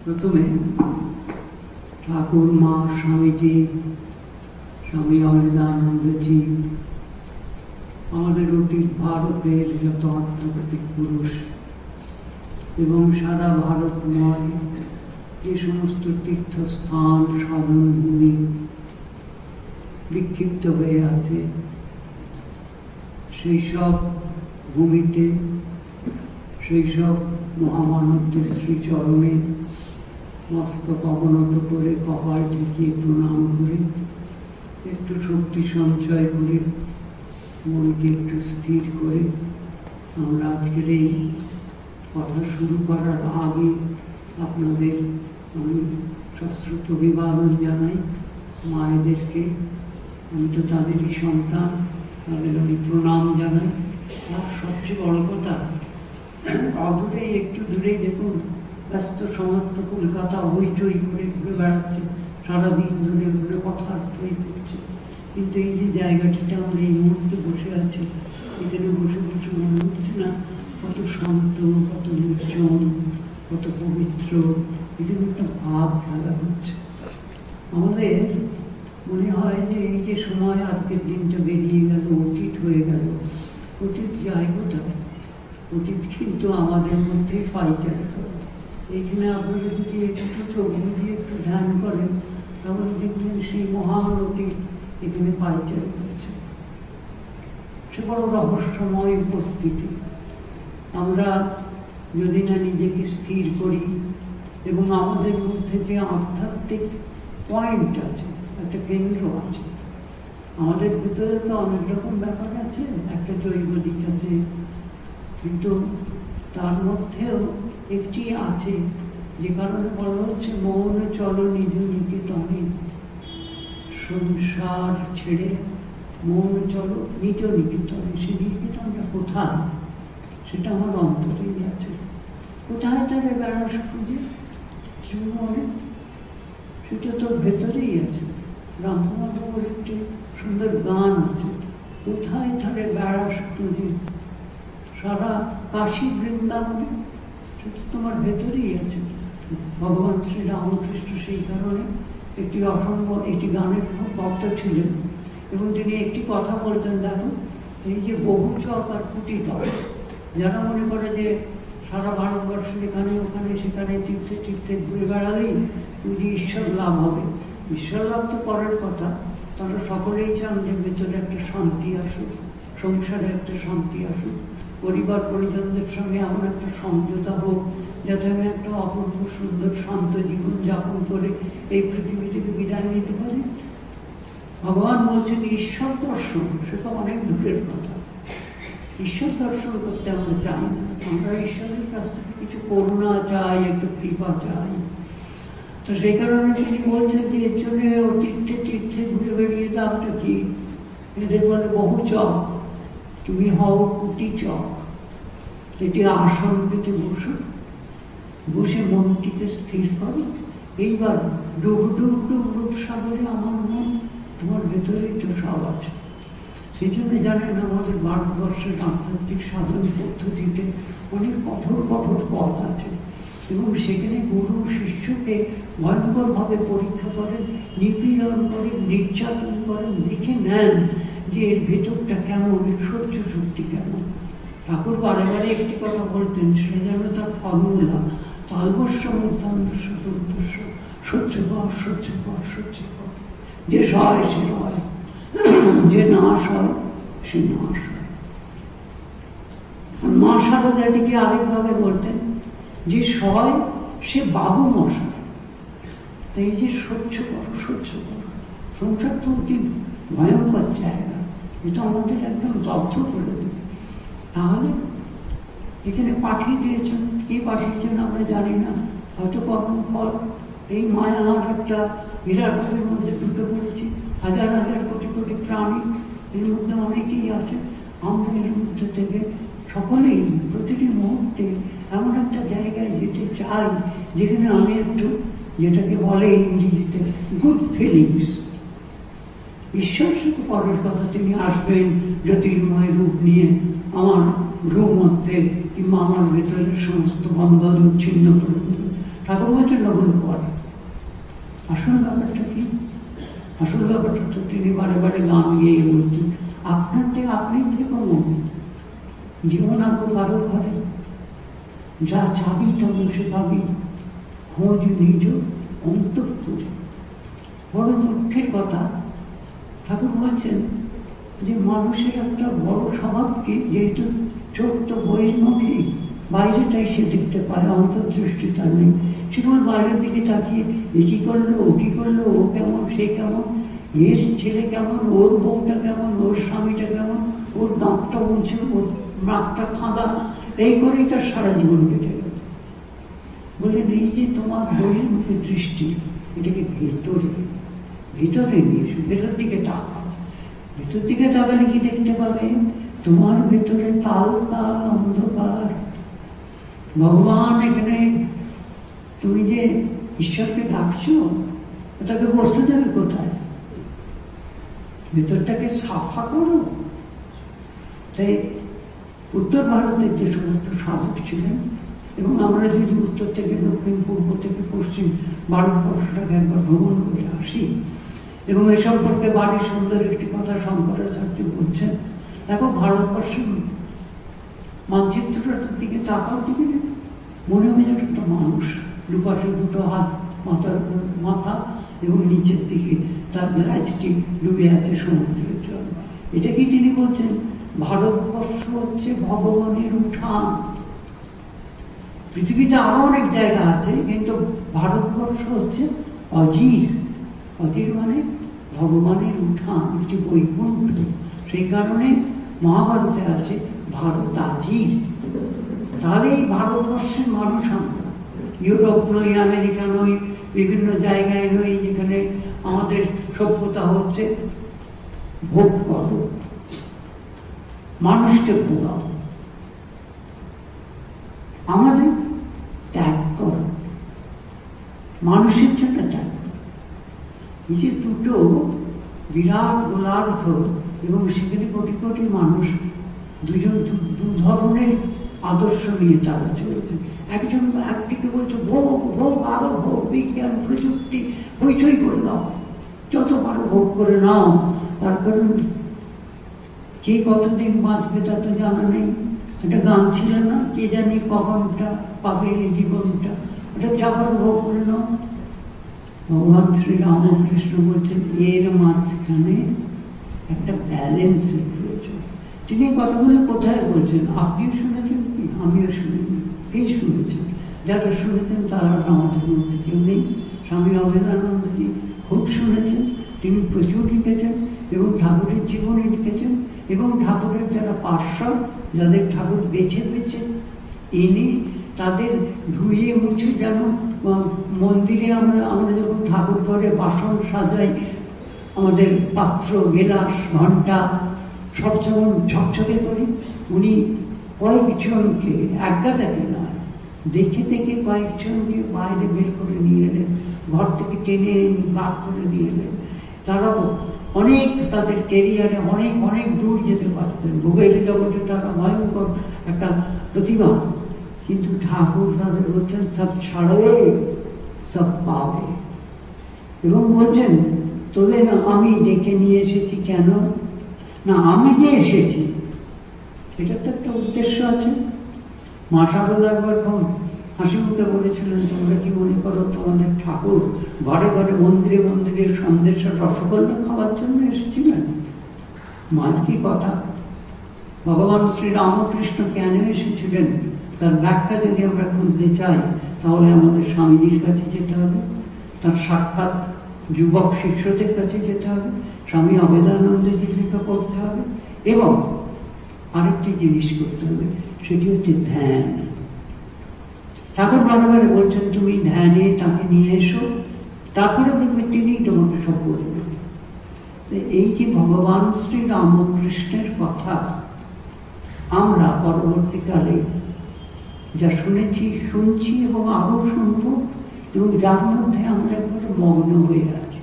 প্রথমে ঠাকুর মা স্বামীজি, স্বামী অমৃতানন্দজি, আমাদের অতীত ভারতের যত আধ্যাত্মিক পুরুষ এবং সারা ভারতময় যে সমস্ত তীর্থস্থান সাধন ভূমি বিক্ষিপ্ত হয়ে আছে, সেই সব ভূমিতে সেই সব মহামানবদের শ্রীচরণে মস্তক অবনত করে কপাল ঠেকিয়ে প্রণাম করে একটু শক্তি সঞ্চয় করে মনকে একটু স্থির করে আমরা আজকের এই কথা শুরু করার আগে আপনাদের আমি সশ্রুত অভিবাদন জানাই। মায়েদেরকে, আমি তো তাদেরই সন্তান, তাদের আমি প্রণাম জানাই। আর সবচেয়ে বড় কথা, অদূরেই একটু দূরেই দেখুন ব্যস্ত সমস্ত কলকাতা হইচই করে ঘুরে বেড়াচ্ছে, সারাদিন ধরে ঘুরে কথা হয়ে পড়ছে। কিন্তু এই যে জায়গাটিতে আমরা এই মুহূর্তে বসে আছি, এখানে বসে বসে মনে হচ্ছে না কত শান্ত, কত নির্জন, কত পবিত্র, এখানে একটা ভাব খেলা হচ্ছে। আমাদের মনে হয় যে এই যে সময় আজকের দিনটা বেরিয়ে গেল, অতীত হয়ে গেল, অতীত যায় কোথায়? অতীত কিন্তু আমাদের মধ্যে পাইচারি করে। এইখানে আপনারা যদি একটু চোখ বুঝিয়ে একটু ধ্যান করেন, তাহলে দেখবেন সেই মহান অতীত এখানে পাইচারি করেছে। সে বড় রহস্যময় উপস্থিতি। আমরা যদি না নিজেকে স্থির করি এবং আমাদের মধ্যে যে আধ্যাত্মিক পয়েন্ট আছে, একটা কেন্দ্র আছে, আমাদের ভিতরে তো অনেক রকম ব্যাপার আছে, একটা জৈব দিক আছে, কিন্তু তার মধ্যেও একটি আছে যে কারণে বলা হচ্ছে মৌন চলো নিজ নিকেতনে, সংসার ছেড়ে মৌন চলো নিজ নিকেতনে। সে নিকেতনটা কোথায়? সেটা আমার অন্তরেই আছে। কোথায় তারে বেড়াস খুঁজে? সেটা তোর ভেতরেই আছে। রামকুমার একটি সুন্দর গান আছে, কোথায় তারে বেড়াস খুঁজে, সারা কাশী বৃন্দাবনে, সেটা তোমার ভেতরেই আছে। ভগবান শ্রী রামকৃষ্ণ সেই কারণে একটি অসম্ভব একটি গানের খুব ভক্ত ছিলেন এবং তিনি একটি কথা বলতেন, দেখো এই যে বহু চক আর কুটি দল, যারা মনে করে যে সারা ভারতবর্ষের এখানে ওখানে সেখানে তীর্থে তীর্থে ঘুরে বেড়ালেই যদি ঈশ্বর লাভ হবে, ঈশ্বর লাভ তো পরের কথা, তারা সকলেই চান যে ভেতরে একটা শান্তি আসুক, সংসারে একটা শান্তি আসুক, পরিবার পরিজনদের সঙ্গে এমন একটা সমঝোতা হোক যাতে আমি একটা অপূর্ব সুন্দর শান্ত জীবন যাপন করে এই পৃথিবী থেকে বিদায় নিতে পারি। ভগবান বলছেন ঈশ্বর দর্শন, সেটা অনেক দূরের কথা। ঈশ্বর দর্শন করতে আমরা চাই না, আমরা ঈশ্বরের কাছ থেকে কিছু করুণা চাই, একটু কৃপা চাই। তো সেই কারণে তিনি বলছেন যে এর জন্য তীর্থে তীর্থে ঘুরে বেরিয়ে লাভটা কি? এদের বলে বহু চক, তুমি হও কুটি চক। এটি আসন পেতে বসো, বসে মনটিকে স্থির করো। এইবার ডুব ডুব ডুব রূপসাগরে আমার মন, তোমার ভেতরেই তো সব আছে। সেই জন্য জানেন আমাদের ভারতবর্ষের আধ্যাত্মিক সাধন পদ্ধতিতে অনেক কঠোর কঠোর পথ আছে এবং সেখানে গুরু শিষ্যকে ভয়ঙ্করভাবে পরীক্ষা করেন, নিপীড়ন করেন, নির্যাতন করেন, দেখে নেন যে এর ভেতরটা কেমন, এর সহ্য শক্তি কেমন। ঠাকুর বারে বারে একটি কথা বলতেন, সেটা যেন তার ফর্মুলা, তালবস্য মূর্ধান্যস্য দুর্দস্য, সহ্য কর সহ্য কর সহ্য কর, যে সয় সে হয়, যে নাশ হয় সে নাশ হয়। মা শারদা এটিকে আরেকভাবে বলতেন, যে সয় সে বাবু মশাই। তাই যে সহ্য কর সহ্য কর, সংসার তো অতি ভয়ঙ্কর জায়গা, এটা আমাদের একদম দগ্ধ করে দেবে। তাহলে এখানে পাঠিয়ে দিয়েছেন, কে পাঠিয়েছেন আমরা জানি না, হয়তো কর্মফল। এই মায়ার একটা বিরাটের মধ্যে ঢুকে পড়েছি, হাজার হাজার কোটি কোটি প্রাণী, এর মধ্যে অনেকেই আছে। আমরা এর মধ্যে থেকে সকলেই প্রতিটি মুহূর্তে এমন একটা জায়গায় যেতে চাই যেখানে আমি একটু, যেটাকে বলে ইংরেজিতে গুড ফিলিংস। ঈশ্বর সাথে পরের কথা, তিনি আসবেন জ্যোতির্ময় রূপ নিয়ে আমার ভ্রু মধ্যে কিংবা আমার ভেতরের সমস্ত বন্ধন উচ্ছিন্ন করে দেবেন। ঠাকুর বলছেন ওগুলো পড়ে। আসল ব্যাপারটা কি? আসল ব্যাপারটা তো তিনি বারে বারে গান গিয়ে বলছেন, আপনার থেকে আপনি যে কোনো জীবন আঁকো কারো ঘরে, যা চাবি তবে সে পাবি, খোঁজ নিজ অন্তঃপুরে। বড় দুঃখের কথা, ঠাকুর বলছেন যে মানুষের একটা বড় স্বভাব কি, যেহেতু চোখ তো বইয়ের মুখে, বাইরেটাই সে দেখতে পায়, অন্তর্দৃষ্টি তার নেই। সে তোমার বাইরের দিকে তাকিয়ে এ কি করলো, ও কি করলো, ও কেমন, সে কেমন, এর ছেলে কেমন, ওর বউটা কেমন, ওর স্বামীটা কেমন, ওর দাঁতটা উঁচু, ওর নাকটা খাঁদা, এই করেই তার সারা জীবন কেটে গেল। বললেন এই যে তোমার বইয়ের মুখে দৃষ্টি, এটাকে ভিতরে নিয়ে এসো, ভেতর দিকে তাকাও। ভেতর দিকে তাকালে কি দেখতে পাবে? তোমার ভেতরে তাল তাল অন্ধকার। ভগবান এখানে, তুমি যে ঈশ্বরকে ডাকছো, তাকে বসতে যাবে কোথায়? ভেতরটাকে সাফা করো। তাই উত্তর ভারতের যে সমস্ত সাধক ছিলেন, এবং আমরা যদি উত্তর থেকে দক্ষিণ, পূর্ব থেকে পশ্চিম ভারতবর্ষটাকে একবার ভ্রমণ করে আসি, এবং এ সম্পর্কে বাড়ি সুন্দর একটি কথা শঙ্করাচার্য বলছেন, দেখো ভারতবর্ষের মানচিত্রটার দিকে তাকাও, দিকে মনে হয় যেন একটা মানুষ, দুপাশে দুটো হাত মাথার উপর মাথা, এবং নিচের দিকে তার রাজটি ডুবে আছে সমুদ্রের জল। এটা কি তিনি বলছেন? ভারতবর্ষ হচ্ছে ভগবানের উঠান। পৃথিবীতে আরো অনেক জায়গা আছে, কিন্তু ভারতবর্ষ হচ্ছে অজির। অজির মানে ভগবানের উঠান, একটি বৈকুণ্ঠ। সেই কারণে মহাভারতে আছে ভারত আজির। তাহলে এই ভারতবর্ষের মানুষ আমরা, ইউরোপ নই, আমেরিকা নই, বিভিন্ন জায়গায় নই যেখানে আমাদের সভ্যতা হচ্ছে ভোগ করো, মানুষকে পোড়াও। আমাদের ত্যাগ করো, মানুষের জন্য ত্যাগ করো। এই যে দুটো বিরাট গোলার্ধ, এবং সেখানে কোটি কোটি মানুষ, দুজন দু ধরনের আদর্শ নিয়ে তারা চলেছে। একজন একদিকে বলছে ভোগ ভোগ, আরো ভোগ, বিজ্ঞান প্রযুক্তি হইচই করে দাও, যত পারো ভোগ করে নাও। তার কারণ কে কতদিন বাঁচবে তা তো জানা নেই। একটা গান ছিল না, কে জানি কখনটা পাবে এই জীবনটা, ওটা যাবার ভোগ করে নাও। ভগবান শ্রী রামকৃষ্ণ বলছেন এর মাঝখানে একটা ব্যালেন্সের প্রয়োজন। তিনি কথাগুলো কোথায় বলছেন? আপনিও শুনেছেন কি? আমিও শুনিনি, এই শুনেছেন। যারা শুনেছেন তারা আমাদের মধ্যে কেউ নেই। স্বামী অভেদানন্দজি খুব শুনেছেন, তিনি প্রচুর লিখেছেন, এবং ঠাকুরের জীবনে লিখেছেন, এবং ঠাকুরের যারা পার্শ্বদ, যাদের ঠাকুর বেছে বেছে এনে তাদের ধুয়ে মুছে, যেন মন্দিরে আমরা যখন ঠাকুর ঘরে বাসন সাজাই, আমাদের পাত্র, গেলাস, ঘন্টা সব যেমন ঝকঝকে করি, উনি কয়েকজনকে, একগাদাকে নয়, দেখে দেখে কয়েকজনকে বাইরে বের করে নিয়ে এলেন, ঘর থেকে টেনে বার করে নিয়ে এলেন। তারাও অনেক তাদের কেরিয়ারে অনেক অনেক দূর যেতে পারতেন। ভোগের জগতে তারা ভয়ঙ্কর একটা প্রতিভা, কিন্তু ঠাকুর তাদের বলছেন সব ছাড়বে, সব পাবে। এবং বলছেন তবে না আমি ডেকে নিয়ে এসেছি কেন? না, আমি যে এসেছি এটা তো একটা উদ্দেশ্য আছে। মা শারদা একবার খুব হাসি মুখে বলেছিলেন, তোমরা কি মনে করো তোমাদের ঠাকুর ঘরে ঘরে মন্দিরে মন্দিরে সন্দেশ রসগোল্লা খাওয়ার জন্য এসেছিলেন? মার কি কথা! ভগবান শ্রী রামকৃষ্ণ কেন এসেছিলেন তার ব্যাখ্যা যদি আমরা খুঁজতে চাই, তাহলে আমাদের স্বামীজির কাছে যেতে হবে, তার সাক্ষাৎ যুবক শিষ্যদের কাছে যেতে হবে, স্বামী অভেদানন্দজির লেখা পড়তে হবে, এবং আরেকটি জিনিস করতে হবে, সেটি হচ্ছে ধ্যান। ঠাকুর বারবার বলছেন তুমি ধ্যানে তাকে নিয়ে এসো, তারপরে দেখবে তিনি তোমাকে সব বলে দেবেন। এই যে ভগবান শ্রী রামকৃষ্ণের কথা আমরা পরবর্তীকালে যা শুনেছি, শুনছি, এবং আরো শুনব, এবং যার মধ্যে আমরা একবার মগ্ন হয়ে আছি।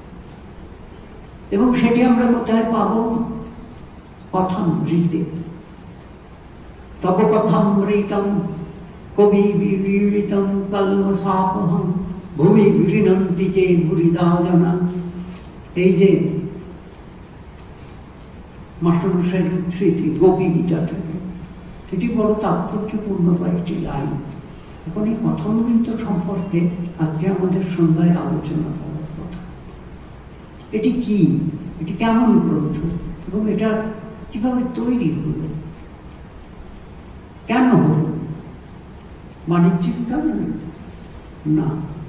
এবং সেটি আমরা কোথায় পাব? কথামৃতে। তব কথামৃতম কবি বিড়িতম কল্মসাপহম ভূমি গৃণন্তি চে বুড়িদা জানা। এই যে মাস্টারমশাইয়ের স্মৃতি গোপী গীতা থেকে, এটি বড় তাৎপর্যপূর্ণ কয়েকটি লাইন। এখন এই কথামৃত সম্পর্কে আজকে আমাদের সন্ধ্যায় আলোচনা করার কথা। এটি কি, এটি কেমন গ্রন্থ এবং এটা কিভাবে তৈরি হলো, কেন হলো? বাণিজ্যিক কারণে না,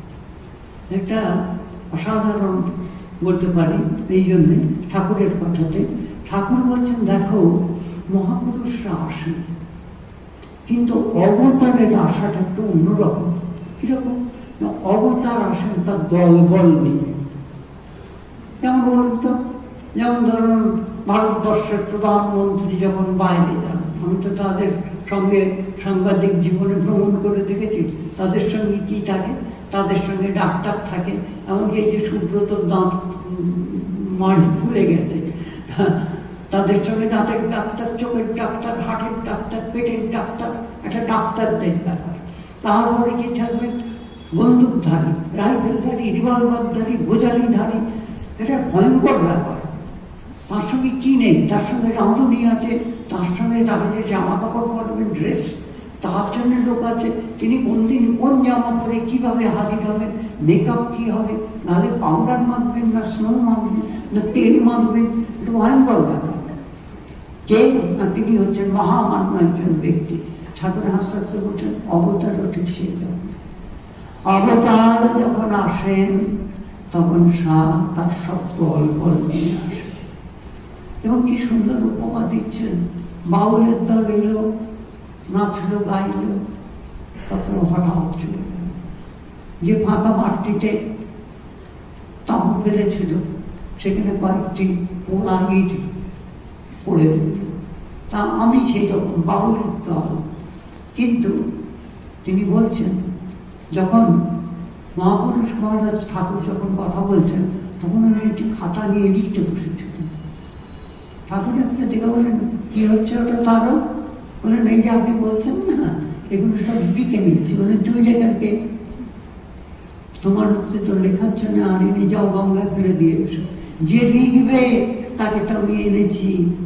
এটা অসাধারণ বলতে পারি এই জন্যে ঠাকুরের কথাতে। ঠাকুর বলছেন, দেখো মহাপুরুষরা আসেন, কিন্তু অবতারের আশাটা একটু অন্যরকম। কিরকম? অবতার আসেন তার দলবল নিয়ে। যেমন বলুন তো, যেমন ধরুন ভারতবর্ষের প্রধানমন্ত্রী যখন বাইরে যান, আমি তো তাদের সঙ্গে সাংবাদিক জীবনে ভ্রমণ করে দেখেছি, তাদের সঙ্গে কি থাকে? তাদের সঙ্গে ডাক্তার থাকে। এমনকি এই যে সুব্রত দাঁত মাড়ি ফুলে গেছে, তাদের সঙ্গে দাঁতের ডাক্তার, চোখের ডাক্তার, হার্টের ডাক্তার, পেটের ডাক্তার, একটা ডাক্তারদের ব্যাপার। তারপরে কি থাকবে? বন্দুকধারী, রাইফেলধারী, রিভলভারধারী, গোজালিধারী। এটা ভয়ঙ্কর ব্যাপার। তার সঙ্গে কি নেই? তার সঙ্গে রাঁধুনি আছে, তার সঙ্গে তাকে যে জামা কাপড় পরবেন, ড্রেস, তার জন্য লোক আছে। তিনি কোন দিন কোন জামা পরে কিভাবে হাজির হবেন, মেকআপ কি হবে, নাহলে পাউডার মাখবেন না স্নো মাখবেন না তেল মাখবেন, এটা ভয়ঙ্কর ব্যাপার। কে? না, তিনি হচ্ছেন মহামান্য একজন ব্যক্তি। ঠাকুর হাসতে হাসতে বলছেন, অবতারও ঠিক সেই জন্য। অবতার যখন আসেন তখন তার সব দল নিয়ে আসে। এবং কি সুন্দর উপমা দিচ্ছেন, বাউলের দল এলো, নাচলো, গাইল, তারপরে হঠাৎ চলে গেল। যে ফাঁকা মাঠটিতে তাঁবু ফেলেছিল, সেখানে কয়েকটি পোড়া ইট পড়ে দিল। তা আমি সেই রকম বাউলের দল। কিন্তু তিনি বলছেন, যখন মহাপুরুষ মহারাজ ঠাকুর যখন কথা বলছেন, তখন উনি একটি খাতা নিয়ে লিখতে বসেছিলেন। ঠাকুর একটা দেখে বলেন, কি হচ্ছে ওটা? তারও বলেন, এই যে আপনি বলছেন না, এগুলো সব লিখে নিচ্ছি। বলে, তুমি জায়গাকে তোমার হচ্ছে তো লেখার জন্য আনিনি, যাও গঙ্গা ফেলে দিয়ে এসো। যে লিখবে তাকে তো আমি এনেছি।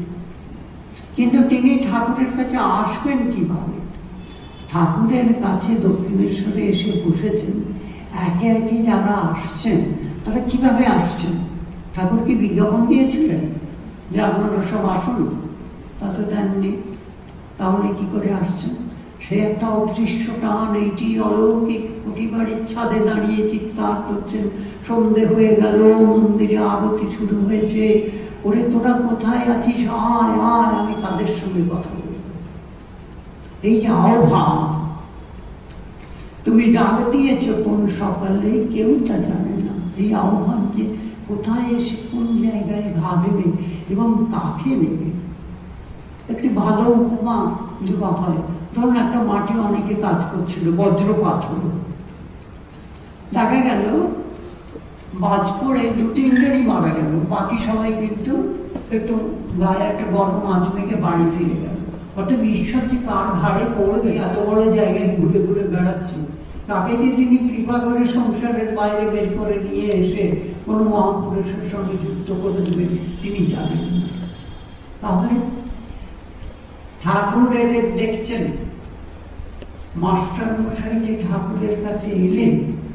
কিন্তু তিনি ঠাকুরের কাছে আসবেন কিভাবে? ঠাকুরের কাছে দক্ষিণেশ্বরে এসে বসেছেন। একে একে যারা আসছেন, তারা কিভাবে আসছেন? ঠাকুর কি বিজ্ঞাপন দিয়েছিলেন যে আপনারা সব আসুন? তা তো দেননি। তাহলে কি করে আসছেন? সে একটা অদৃশ্য টান, এইটি অলৌকিক। প্রতিবারের ছাদে দাঁড়িয়ে চিৎকার করছেন, সন্ধে হয়ে গেল, মন্দিরে আরতি শুরু হয়েছে, ওরে তোরা কোথায় আছিস, আয় আয়, আমি তাদের সঙ্গে কথা বলব। এই যে আহ্বান, তুমি ডাক দিয়েছ কোন সকালে, কেউ তা জানে না। এই আহ্বান যে কোথায় এসে কোন জায়গায় ঘা দেবে এবং কাকে দেবে। একটি ভালো উপমা দেওয়া হয়, ধরুন একটা মাঠে অনেকে কাজ করছিল, বজ্রপাত হলো, দেখা গেল বাজ পড়ে 2-3 জনই মারা গেল, বাকি সবাই কিন্তু একটু গায়ে একটা বড় মাছ মেখে বাড়ি ফিরে গেল। অর্থাৎ ঈশ্বর যে কার ঘাড়ে পড়বে, এত বড় জায়গায় ঘুরে ঘুরে বেড়াচ্ছে, তাকে যে তিনি কৃপা করে সংসারের বাইরে বের করে নিয়ে এসে কোনো মহাপুরুষের সঙ্গে যুক্ত করে দেবেন তিনি জানেন না। তাহলে ঠাকুর এদের দেখছেন, মাস্টার মশাই যে ঠাকুরের কাছে এলেন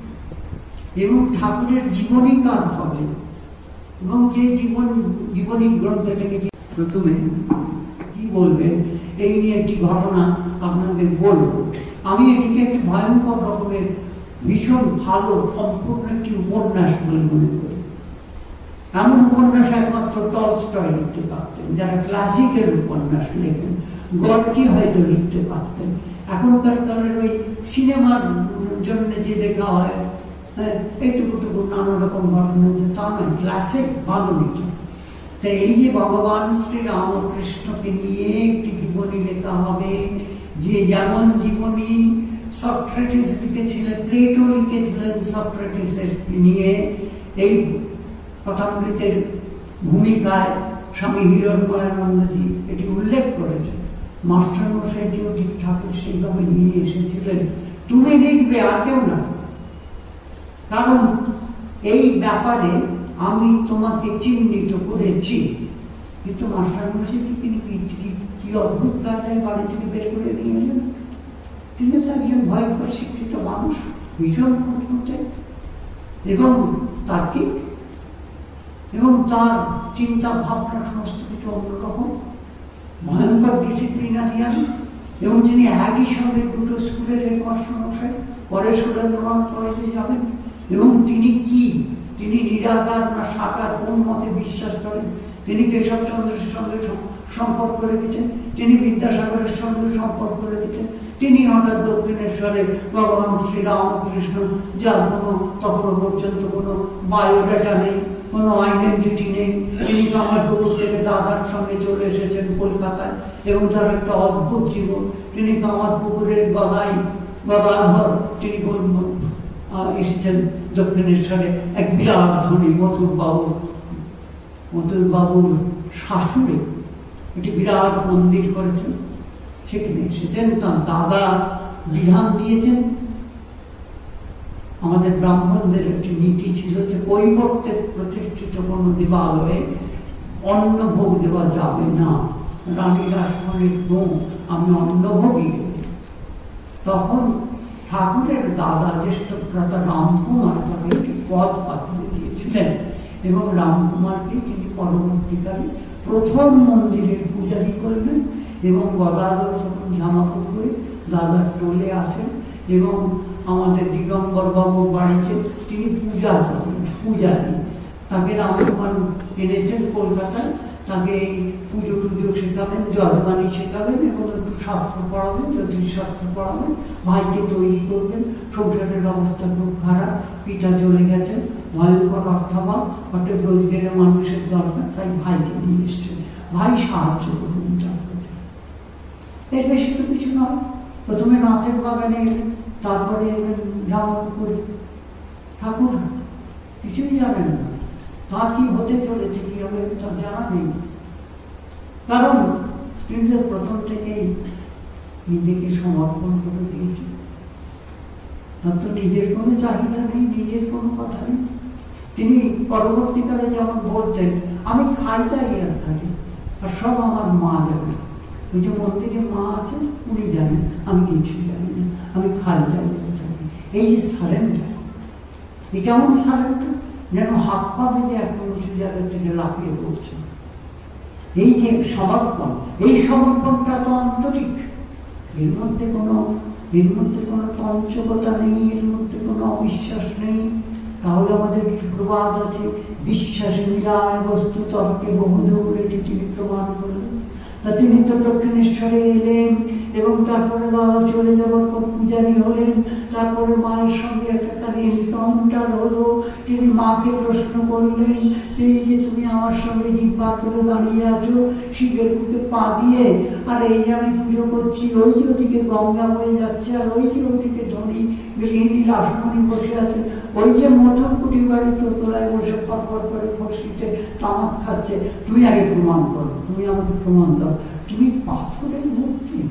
এবং ঠাকুরের জীবনী কার হবে, এবং যে জীবনী গ্রন্থটাকে প্রথমে কি বলবেন এই নিয়ে একটি ঘটনা আপনাদের বলব। আমি এটিকে একটি ভয়ঙ্কর রকমের ভীষণ ভালো সম্পূর্ণ একটি উপন্যাস বলে মনে করি। এমন উপন্যাস একমাত্র টলস্টয় লিখতে পারতেন, যারা ক্লাসিক্যাল উপন্যাস লেখেন। গল্পটি হয়তো লিখতে পারতেন। এখনকার কালের ওই সিনেমার জন্য যে লেখা হয়, একটুকু নানা রকম ঘটনা, তা নয়, ক্লাসিক ভালো লিখে। তাই এই যে ভগবান শ্রী রামকৃষ্ণকে নিয়ে একটি জীবনী লেখা হবে, যে যেমন জীবনী সক্রেটিস লিখেছিলেন, প্লেটো লিখেছিলেন সক্রেটিসের নিয়ে, এই কথামৃতের ভূমিকায় স্বামী হিরণময়ানন্দজি এটি উল্লেখ করেছেন। মাস্টারমশাই জগদীশ ঠাকুর সেইভাবে নিয়ে এসেছিলেন, তুমি লিখবে আর কেউ না, কারণ এই ব্যাপারে আমি তোমাকে চিহ্নিত করেছি। কিন্তু মাস্টারমশাই কি অদ্ভুত কায়দায় বাড়ি থেকে বের করে নিয়ে এলেন। তিনি তো একজন ভয়ঙ্কর শিক্ষিত মানুষ, ভীষণ খুঁতখুঁতে এবং তার্কিক, এবং তার চিন্তা ভাবনা সমস্ত কিছু অন্যরকম, ভয়ঙ্কর ডিসিপ্লিনারিয়ান, এবং তিনি একই সঙ্গে দুটো স্কুলের হেডমাস্টার মশাই, পরে সুরেন্দ্রনাথ কলেজে যাবেন। এবং তিনি কি, তিনি নিরাকার না সাকার, কোন মতে বিশ্বাস করেন? তিনি কেশবচন্দ্রের সঙ্গে সম্পর্ক রেখেছেন, তিনি বিদ্যাসাগরের সঙ্গে সম্পর্ক রেখেছেন, তিনি হঠাৎ দক্ষিণেশ্বরে ভগবান শ্রীরামকৃষ্ণ, যার কোনো তখনও পর্যন্ত কোনো বায়োডাটা নেই, কোনো আইডেন্টিটি নেই, তিনি কামারপুকুর থেকে দাদার সঙ্গে চলে এসেছেন কলকাতায়, এবং তার একটা অদ্ভুত জীবন। তিনি কামারপুকুরের গদাধর, তিনি এসেছেন দক্ষিণেশ্বরে এক বিরাট ধনী মথুর বাবুর শাশুড়ি একটি বিরাট মন্দির করেছেন, সেখানে এসেছেন। তার দাদা বিধান দিয়েছেন, আমাদের ব্রাহ্মণদের একটি নীতি ছিল যে কৈবর্তে প্রতিষ্ঠিত কোন দেবালয়ে অন্ন ভোগ দেওয়া যাবে না। রানী রাসমণির বোন, আমি অন্নভোগী। তখন ঠাকুরের দাদা জ্যেষ্ঠ ভ্রাতা রামকুমার তাকে একটি পদ পাঠিয়ে দিয়েছিলেন, এবং রামকুমারকে তিনি পরবর্তীকালে প্রথম মন্দিরের পূজারী করলেন। এবং গদাধর যখন জামাপুকুরে দাদার টোলে আছেন, এবং আমাদের দিগম্বর বাবুর বাড়িতে তিনি পূজা করেন, পূজারী। তাকে রামকুমার এনেছেন কলকাতায়, তাকে এই পুজো টুজো শেখাবেন, যজমানি শেখাবেন, এবং একটু শাস্ত্র পড়াবেন, জ্যোতিষশাস্ত্র পড়াবেন, ভাইকে তৈরি করবেন। সংসারের অবস্থা খুব খারাপ, পিতা চলে গেছেন, ভয়ঙ্কর অর্থাভাব, অর্থাৎ রোজগারের মানুষের দরকার, তাই ভাইকে নিয়ে এসছেন। ভাই সাহায্য করুন, এর বেশি তো কিছু নয়। প্রথমে নাথের বাগানে এলেন, তারপরে এলেন জামালপুর। ঠাকুর কিছুই জানেন না, তা কি হতে চলেছে, কি হবে তা জানা নেই, কারণ তিনি প্রথম থেকেই নিজেকে সমর্পণ করে দিয়েছে। তার তো নিজের কোনো চাহিদা নেই, নিজের কোনো কথা নেই। তিনি পরবর্তীকালে যেমন বলতেন, আমি খাই যাই আর থাকি, আর সব আমার মা যাবে। ওই যে মন্দিরে মা আছে, উনি জানেন, আমি কিছু জানি না, আমি খাই যাই থাকি। এই যে সারেন্ডার, এই কেমন সারেন্ডার, যেন হাত পা বেঁধে এখন উঁচু জায়গা থেকে লাফিয়ে পড়ছে। এই যে সমর্পণ, এই সমর্পণটা তো আন্তরিক, এর মধ্যে কোনো তঞ্চকতা নেই, এর মধ্যে কোনো অবিশ্বাস নেই। তাহলে আমাদের প্রবাদ আছে, বিশ্বাসে মিলায় বস্তু তর্কে বহুদূর, এটি তিনি প্রমাণ করলেন। তা তিনি তো দক্ষিণেশ্বরে এলেন, এবং তারপরে দাদা চলে যাওয়ার পর পূজারী হলেন। তারপরে মায়ের সঙ্গে একটা তার এনকাউন্টার হলো। তিনি মাকে প্রশ্ন করলেন, এই যে তুমি আমার সঙ্গে জিব্বা করে দাঁড়িয়ে আছো শিবের বুকে পা দিয়ে, আর এই যে আমি পুজো করছি, ওই যে ওদিকে গঙ্গা বয়ে যাচ্ছে, আর ওই যে ওদিকে ধনী গৃহিণী রাসমণি বসে আছে, ওই যে মথুরকুটি বাড়ি তোলায় বসে ফটফট করে ফসিতে তামাক খাচ্ছে, তুমি আগে প্রমাণ করো, তুমি আমাকে প্রমাণ দাও, তুমি পাথরের মূর্তি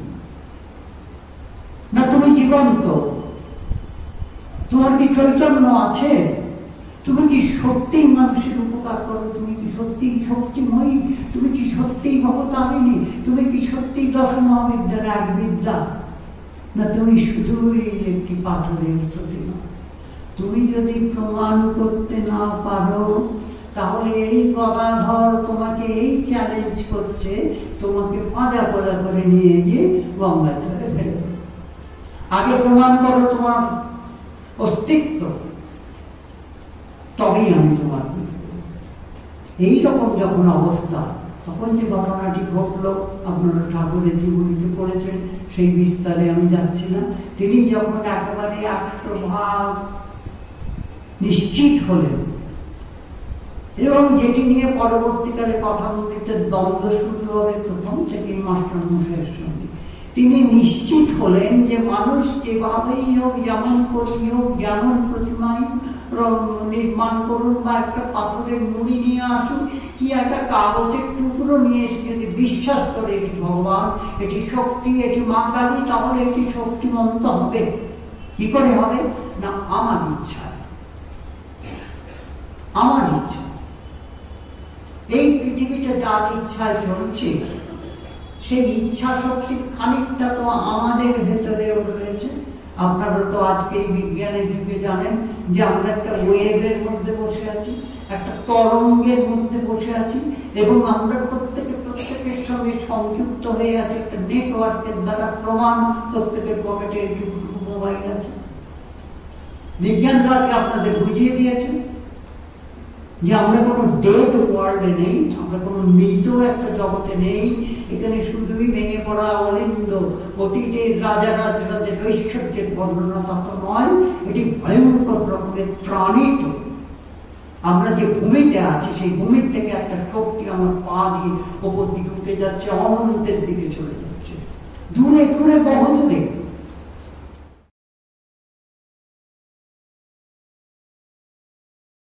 না তুমি জীবন্ত? তোমার কি চৈতন্য আছে? তুমি কি সত্যিই মানুষের উপকার করো? তুমি কি সত্যিই শক্তিময়ী? তুমি কি সত্যিই ভবতারিণী? তুমি কি সত্যিই 10 মহাবিদ্যার এক বিদ্যা? না তুমি শুধুই একটি পাথরের প্রতিমা? তুমি যদি প্রমাণ করতে না পারো, তাহলে এই গদাধর তোমাকে এই চ্যালেঞ্জ করছে, তোমাকে পাঁজা পোজা করে নিয়ে গিয়ে গঙ্গা চলে ফেলে। আগে প্রমাণ করো তোমার অস্তিত্ব, তবেই আমি তোমার। এইরকম যখন অবস্থা, তখন যে ঘটনাটি ঘটলো আপনারা ঠাকুরের জীবনীতে পড়েছেন, সেই বিস্তারে আমি যাচ্ছি না। তিনি যখন একেবারে 100% নিশ্চিত হলেন, এবং যেটি নিয়ে পরবর্তীকালে কথা বলতে দ্বন্দ্ব শুরু হবে প্রথম থেকেই মাস্টার মশাইয়ের সঙ্গে, তিনি নিশ্চিত হলেন যে মানুষ যেভাবেই হোক, যেমন করেই হোক, যেমন প্রতিমাই নির্মাণ করুন বা একটা পাথরের মুড়ি নিয়ে আসুন, কি একটা কাগজের টুকরো নিয়ে এসে যদি বিশ্বাস করে এটি ভগবান, এটি শক্তি, এটি মা কালী, তাহলে এটি শক্তিমন্ত হবে। কি করে হবে? না আমার ইচ্ছা, আমার ইচ্ছা। এই পৃথিবীটা যার ইচ্ছায় চলছে, সেই ইচ্ছা শক্তির খানিকটা তো আমাদের ভেতরেও রয়েছে। আপনারা তো আজকে এই বিজ্ঞানের যুগে জানেন যে আমরা একটা ওয়েভের মধ্যে বসে আছি, একটা তরঙ্গের মধ্যে বসে আছি, এবং আমরা প্রত্যেকের সঙ্গে সংযুক্ত হয়ে আছে একটা নেটওয়ার্কের দ্বারা। প্রমাণ প্রত্যেকের পকেটে মোবাইল আছে। বিজ্ঞানরা আপনাদের বুঝিয়ে দিয়েছেন যে আমরা কোনো ডেড ওয়ার্ল্ডে নেই, আমরা কোনো মৃত একটা জগতে নেই। এখানে শুধুই ভেঙে পড়া অলিন্দ অতীতের রাজাদের ঐশ্বর্যের বর্ণনা তা তো নয়, এটি ভয়ঙ্কর রকমের প্রাণিত। আমরা যে ভূমিতে আছি, সেই ভূমির থেকে একটা শক্তি আমার পা দিয়ে ওপর দিকে উঠে যাচ্ছে, অনন্তের দিকে চলে যাচ্ছে, দূরে দূরে বহু